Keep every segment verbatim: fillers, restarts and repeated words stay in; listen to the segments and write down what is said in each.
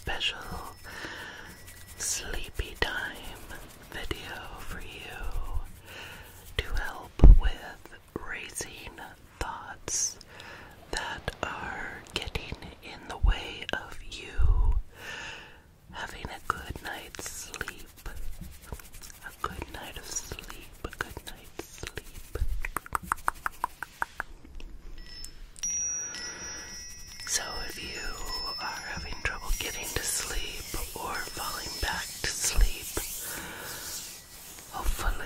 special sleepy time video for you to help with racing thoughts that are getting in the way of you having a good night's sleep. A good night of sleep. A good night's sleep. So if you are having trouble getting to sleep or falling back to sleep, hopefully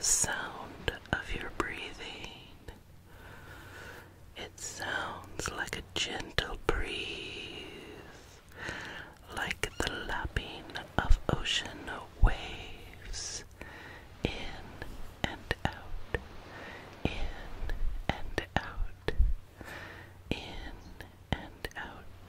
sound of your breathing. It sounds like a gentle breeze, like the lapping of ocean waves, in and out, in and out, in and out.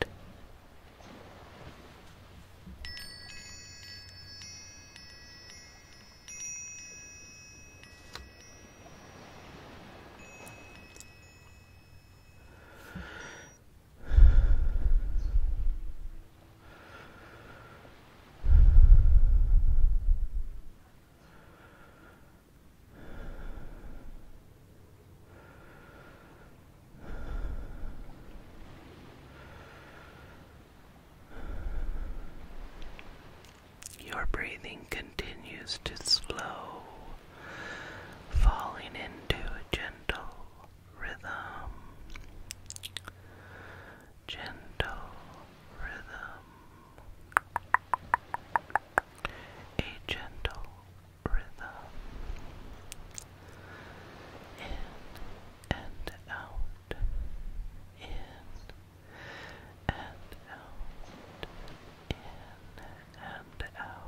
Your breathing continues to slow, falling into a gentle rhythm, gentle rhythm, a gentle rhythm, in and out, in and out, in and out.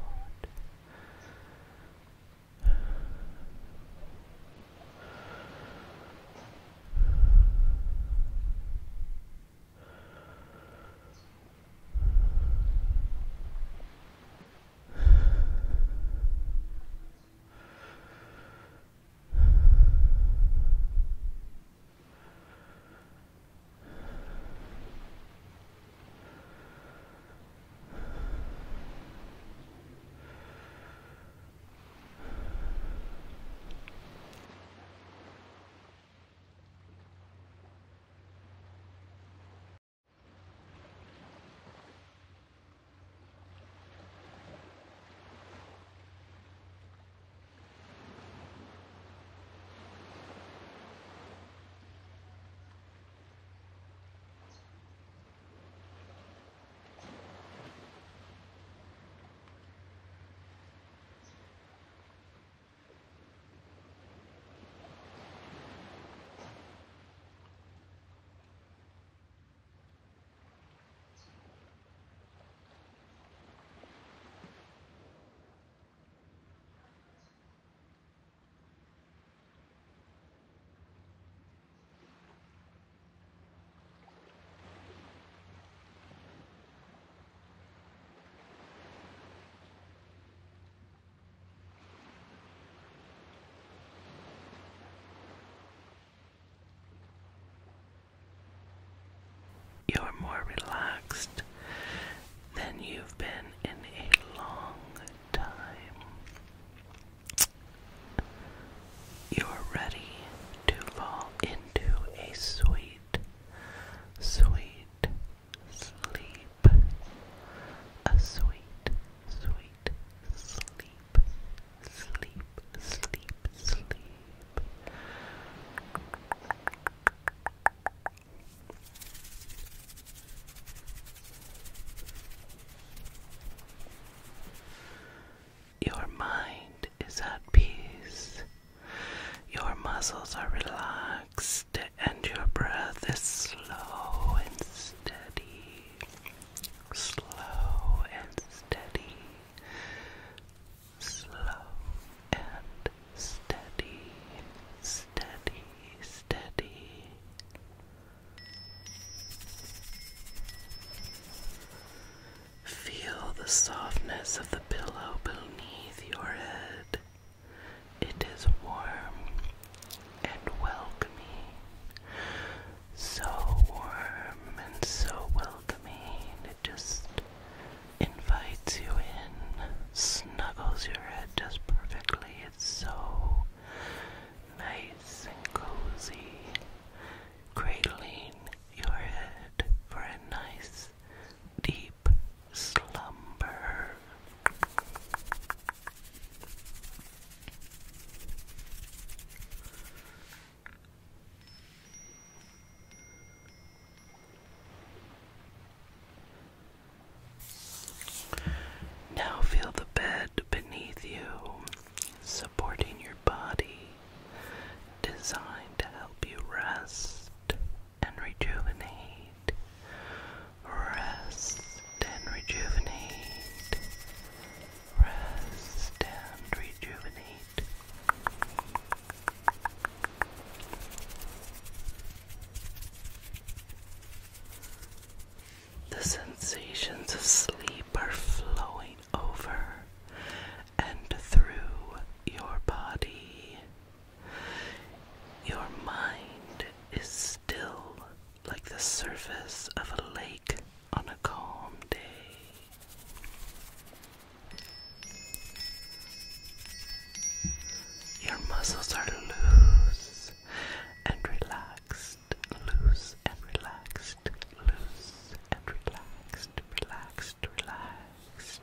You're more relaxed than you've been in a long time. You're ready to fall into a sweet, sweet sleep. A sweet, sweet sleep. Sleep, sleep, sleep. Your mind is at peace. Your muscles are relaxed and your breath is slow and steady. Slow and steady. Slow and steady. Steady, steady. Feel the softness of the pillow beneath your head. It is warm and welcoming. So warm and so welcoming. It just invites you in, snuggles your head just perfectly. It's so nice and cozy, cradling your head for a nice deep slumber. sensations of sleep are flowing over and through your body. Your mind is still like the surface of a lake on a calm day. Your muscles are loose and relaxed, loose and relaxed, loose and relaxed, relaxed, relaxed.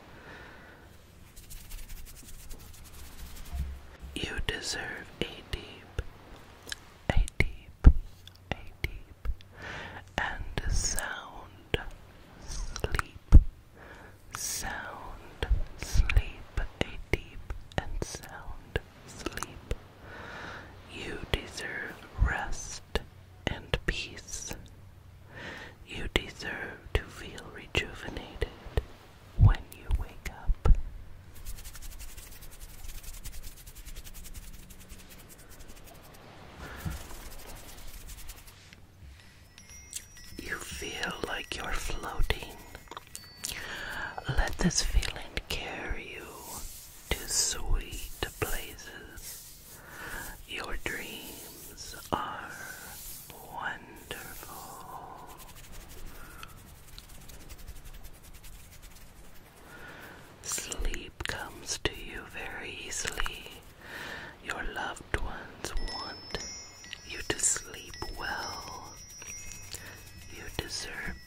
You deserve a deep, a deep, a deep, and sound sleep, sound sleep, a deep and sound sleep. You deserve rest and peace. You deserve to feel rejuvenated when you wake up. You feel like you're floating. Let this feeling carry you to sweet places. Your dreams are wonderful. Sleep comes to you very easily. Your loved ones want you to sleep well. You deserve